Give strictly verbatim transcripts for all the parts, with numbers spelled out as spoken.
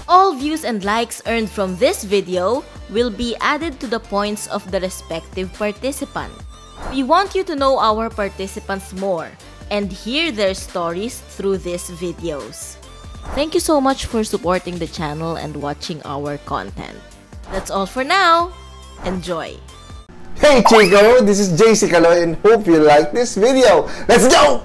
All views and likes earned from this video will be added to the points of the respective participant. We want you to know our participants more and hear their stories through these videos. Thank you so much for supporting the channel and watching our content. That's all for now. Enjoy! Hey Chiko, this is JCCaloy and hope you like this video. Let's go!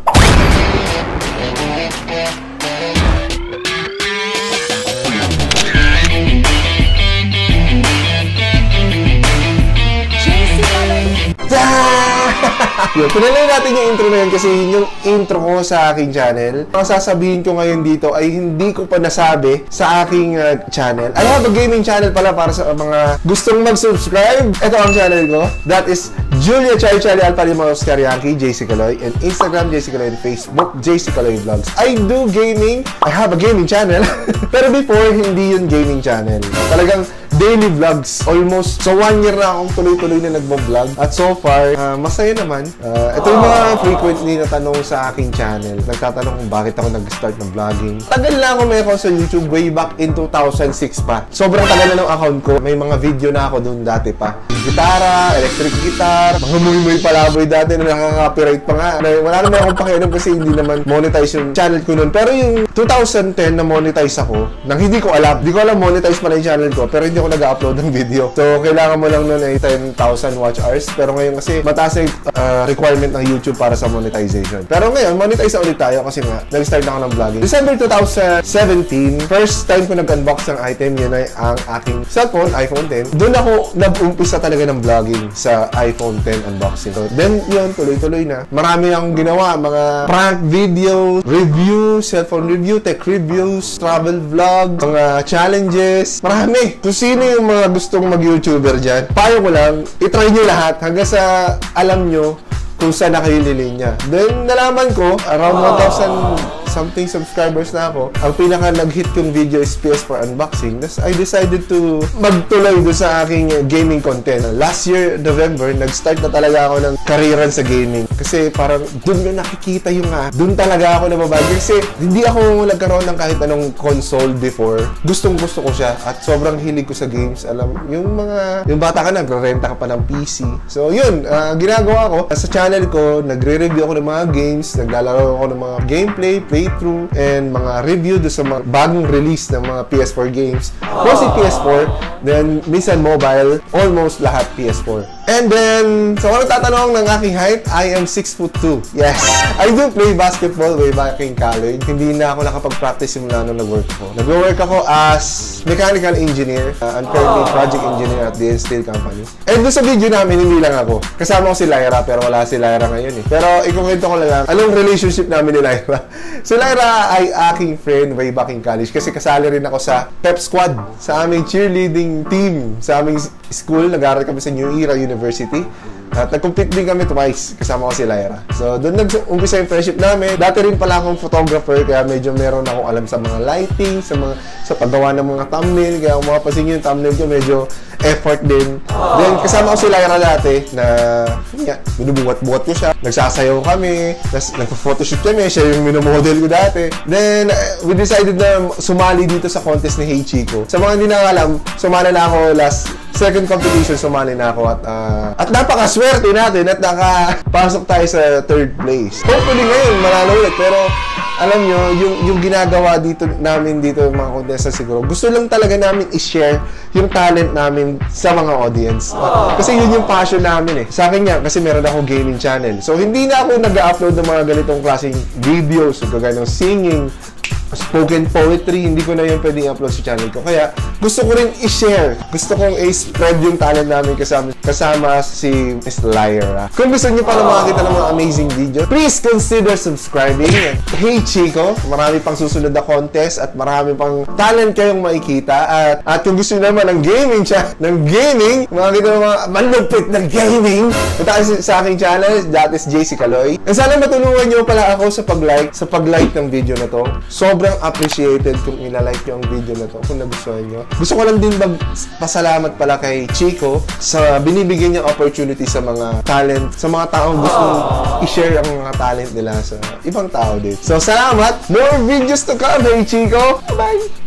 Yun, pinalay natin yung intro na yun kasi yun yung intro ko sa aking channel. Ang sasabihin ko ngayon dito ay hindi ko pa nasabi sa aking uh, channel. I have a gaming channel pala para sa mga gustong mag-subscribe. Ito ang channel ko. That is Julia Chai Chai Alpalimos Karyanki, JCCaloy, and Instagram JCCaloy, and Facebook JCCaloy Vlogs. I do gaming. I have a gaming channel. Pero before, hindi yun gaming channel. Talagang daily vlogs. Almost, so one year na akong tuloy-tuloy na nagbo-vlog. At so far, uh, masaya naman. Uh, ito yung mga frequently na tanong sa aking channel. Nagtatanong kung bakit ako nag-start ng vlogging. Tagal na ako may account sa YouTube way back in two thousand six pa. Sobrang tagal na ng account ko. May mga video na ako doon dati pa. Gitara, electric guitar, mga muy-muy palaboy dati na nakaka-copyright pa nga. Wala naman akong pakialam kasi hindi naman monetize yung channel ko noon. Pero yung two thousand ten na monetize ako, nang hindi ko alam. Hindi ko alam monetize pa na yung channel ko, pero hindi ako nag-upload ng video. So, kailangan mo lang noon ay ten thousand watch hours. Pero ngayon kasi mataas yung uh, requirement ng YouTube para sa monetization. Pero ngayon, monetize na ulit tayo kasi nga, nag-start na ako ng vlogging. December two thousand seventeen, first time ko nag-unbox ng item, yun ay ang aking cellphone, iPhone ten. Doon ako nag-umpisa talaga ng vlogging sa iPhone ten unboxing. So, then yun, tuloy-tuloy na. Marami akong ginawa, mga prank videos, review, cellphone review, tech reviews, travel vlog, mga challenges. Marami. Kung sino yung mga gustong mag-YouTuber dyan, payo ko lang, itry nyo lahat hanggang sa alam nyo kung saan na kayo lilinya. Then, nalaman ko, around one thousand something subscribers na ako. Ang pinaka nag-hit yung video is P S four unboxing. Thus, I decided to magtuloy doon sa aking gaming content. Last year, November, nag-start na talaga ako ng kariran sa gaming. Kasi parang doon ko nakikita yung nga. Doon talaga ako nababag. Kasi hindi ako nagkaroon ng kahit anong console before. Gustong gusto ko siya. At sobrang hilig ko sa games. Alam, yung mga, yung bata ka, nagre-renta ka pa ng P C. So, yun, uh, ginagawa ko. Sa channel ko, nagre-review ako ng mga games. Naglalaro ako ng mga gameplay, play through and mga review do sa mga bagong release ng mga P S four games. Mostly P S four, then minsan mobile, almost lahat P S four. And then, so kung tatanong ng aking height, I am six foot two. Yes, I do play basketball way back in college. Hindi na ako nakapag-practice simula nung nag-work ako. Nag-work ako as mechanical engineer. Uh, I'm currently project engineer at the Steel Company. And doon sa video namin, hindi lang ako. Kasama ko si Lyra, pero wala si Lyra ngayon eh. Pero ikukwento ko lang, anong relationship namin ni Lyra? Si Lyra ay aking friend way back in college kasi kasali rin ako sa pep squad sa aming cheerleading team sa aming school. Nag-aaral kami sa New Era University. At nag-compete din kami twice. Kasama ko si Lyra. So, doon nag-umpisa yung friendship namin. Dati rin pala akong photographer, kaya medyo meron akong alam sa mga lighting, sa mga sa paggawa ng mga thumbnail. Kaya kung mapapansin yung thumbnail ko, medyo effort din. Then, kasama ko si Lyra dati na, yeah, binubuhat-buhat ko siya. Nagsasayaw kami. Nagpo-photoshoot kami. Siya yung minomodel ko dati. Then, we decided na sumali dito sa contest ni Hey Chiko. Sa mga hindi nakakalam, sumali na ako last second competition, sumali na ako at uh, at napakaswerte natin at nakapasok tayo sa third place. Hopefully ngayon, manalo ulit. Pero alam nyo, yung, yung ginagawa dito namin dito, mga contestants siguro, gusto lang talaga namin i-share yung talent namin sa mga audience. Uh, kasi yun yung passion namin eh. Sa akin nga, kasi meron ako gaming channel. So, hindi na ako nag-upload ng mga ganitong klaseng videos, kagaya ng singing, spoken poetry, hindi ko na yun pwedeng upload sa channel ko. Kaya, gusto ko rin i-share. Gusto kong i-spread yung talent namin kasama, kasama si Miss Lyra. Kung gusto niyo pa na makakita ng mga amazing video, please consider subscribing. Hey Chiko, marami pang susunod na contest at marami pang talent kayong makikita. At, at kung gusto niyo naman ng gaming siya, ng gaming, makakita ng mga malupit na gaming, punta kayo sa aking channel, that is JCCaloy. And sana matulungan niyo pala ako sa pag-like, sa pag-like ng video na to. Sobrang appreciated kung ilalike nyo ang video na to, kung nagustuhan nyo. Gusto ko lang din magpasalamat pala kay Chiko sa binibigyan niyang opportunity sa mga talent, sa mga taong gusto i-share ang mga talent nila sa ibang tao din. So, salamat! More videos to come, hey Chiko! Bye!